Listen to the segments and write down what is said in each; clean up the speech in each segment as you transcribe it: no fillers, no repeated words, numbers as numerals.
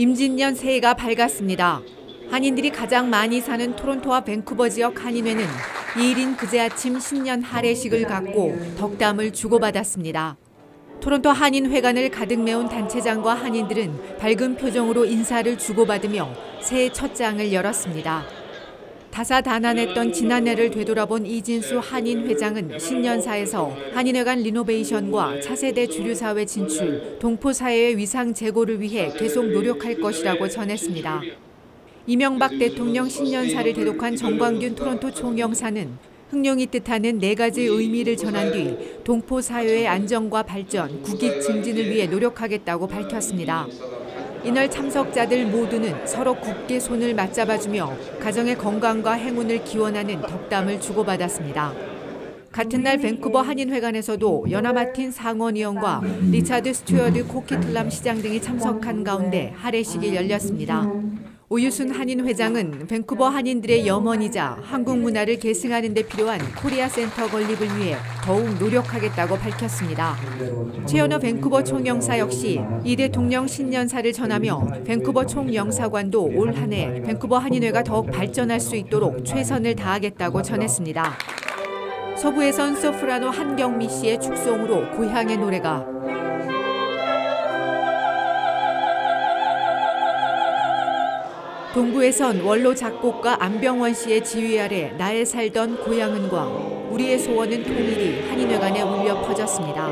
임진년 새해가 밝았습니다. 한인들이 가장 많이 사는 토론토와 밴쿠버 지역 한인회는 2일인 그제 아침 신년 할애식을 갖고 덕담을 주고받았습니다. 토론토 한인회관을 가득 메운 단체장과 한인들은 밝은 표정으로 인사를 주고받으며 새해 첫 장을 열었습니다. 다사다난했던 지난해를 되돌아본 이진수 한인회장은 신년사에서 한인회관 리노베이션과 차세대 주류사회 진출, 동포사회의 위상 제고를 위해 계속 노력할 것이라고 전했습니다. 이명박 대통령 신년사를 대독한 정광균 토론토 총영사는 흥룡이 뜻하는 4가지 의미를 전한 뒤 동포사회의 안정과 발전, 국익 증진을 위해 노력하겠다고 밝혔습니다. 이날 참석자들 모두는 서로 굳게 손을 맞잡아주며 가정의 건강과 행운을 기원하는 덕담을 주고받았습니다. 같은 날 밴쿠버 한인회관에서도 연하 마틴 상원의원과 리차드 스튜어드 코키틀람 시장 등이 참석한 가운데 할애식이 열렸습니다. 오유순 한인회장은 밴쿠버 한인들의 염원이자 한국 문화를 계승하는 데 필요한 코리아 센터 건립을 위해 더욱 노력하겠다고 밝혔습니다. 최연호 밴쿠버 총영사 역시 이 대통령 신년사를 전하며 밴쿠버 총영사관도 올 한 해 밴쿠버 한인회가 더욱 발전할 수 있도록 최선을 다하겠다고 전했습니다. 서부에선 소프라노 한경미 씨의 축송으로 고향의 노래가, 동부에선 원로 작곡가 안병원 씨의 지휘 아래 나의 살던 고향은과 우리의 소원은 통일이 한인회관에 울려 퍼졌습니다.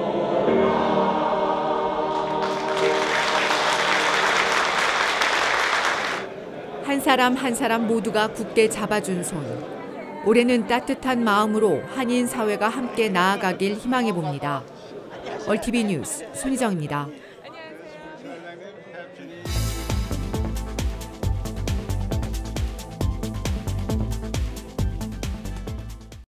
한 사람 한 사람 모두가 굳게 잡아준 손. 올해는 따뜻한 마음으로 한인 사회가 함께 나아가길 희망해 봅니다. 얼티비 뉴스 손희정입니다.